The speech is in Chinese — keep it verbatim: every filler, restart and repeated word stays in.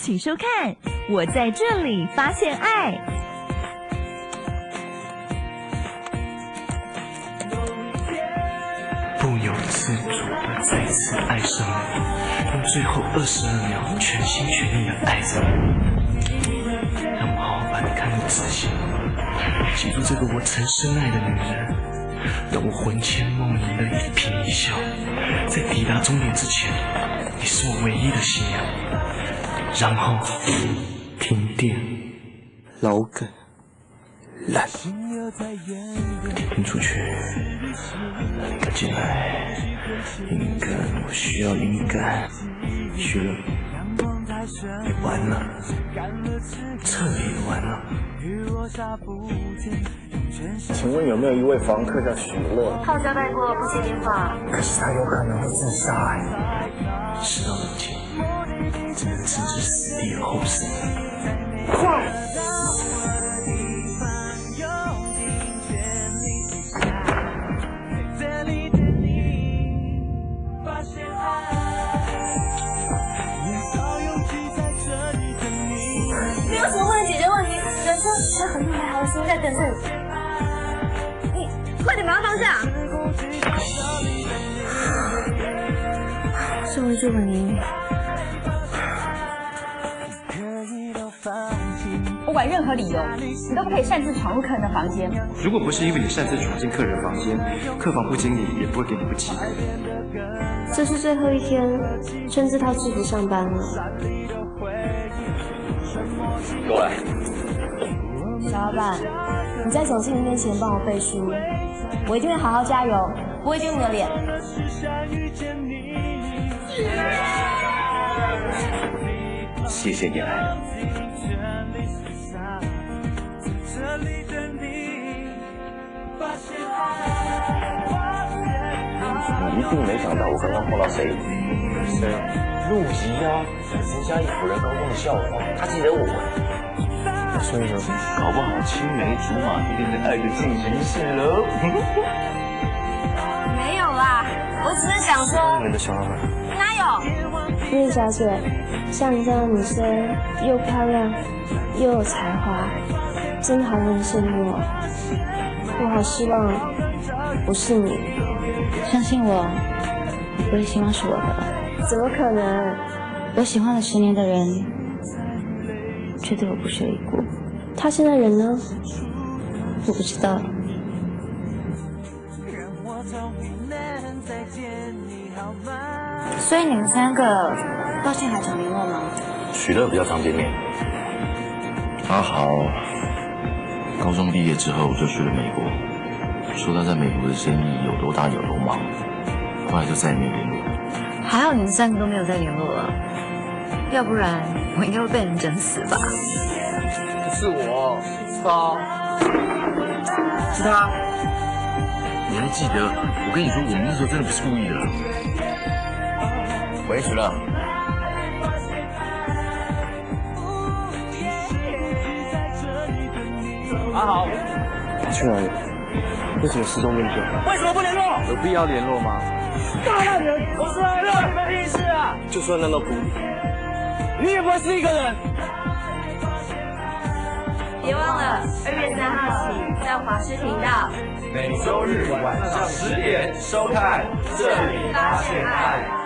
请收看《我在这里发现爱》。 不由自主地再次爱上你，用最后二十二秒全心全意地爱着你，让我好好把你看入仔细，记住这个我曾深爱的女人，让我魂牵梦萦的一颦一笑，在抵达终点之前，你是我唯一的信仰。然后停电，老梗，烂，听出去，灵感进来，灵感，我需要灵感，虚了，完了，彻底完了。 请问有没有一位房客叫许乐？ 他有交代过不接电话， 可是他有可能会自杀哎。 事到如今，只能置之死地而后生。 快！ 没有什么问题解决问题，人生还很美好的时候在等着你。你快点把它放下！终于祝福你。 不管任何理由，你都不可以擅自闯入客人的房间。 如果不是因为你擅自闯进客人房间，客房部经理也不会给你不起。 这是最后一天穿这套制服上班了。 过来。 小老板，你在总经理面前帮我背书，我一定会好好加油，不会丢你的脸。 谢谢你来了。你一定没想到我刚刚碰到谁？谁啊？陆怡啊，人家一辅仁高中的校花，他记得我。所以呢，搞不好青梅竹马就变成爱的进行式喽。 没有啦，我只是想说。 你们的小老板。 哪有？叶小姐，像你这样的女生，又漂亮又有才华，真的好让人羡慕哦。我好希望不是你。 相信我，你不会希望是我的。 怎么可能？ 我喜欢了十年的人，却对我不屑一顾。 他现在人呢？我不知道。 所以你们三个到现在还常联络吗？ 许乐比较常见面。 阿豪高中毕业之后就去了美国，说他在美国的生意有多大有多忙，后来就再也没有联络。 还好你们三个都没有再联络了，要不然我应该会被人整死吧。 不是我，是他， 是他。你还记得我跟你说，我们那时候真的不是故意的。 喂，许乐。阿豪，他去哪里？为什么失踪那么久？为什么不联络？ 有必要联络吗？ 大那人，我是来了，你们屁事啊！就算烂到谷底，你也不会是一个人。 别忘了二月三号起在华视频道， 每周日晚上十点收看《这里发现爱》。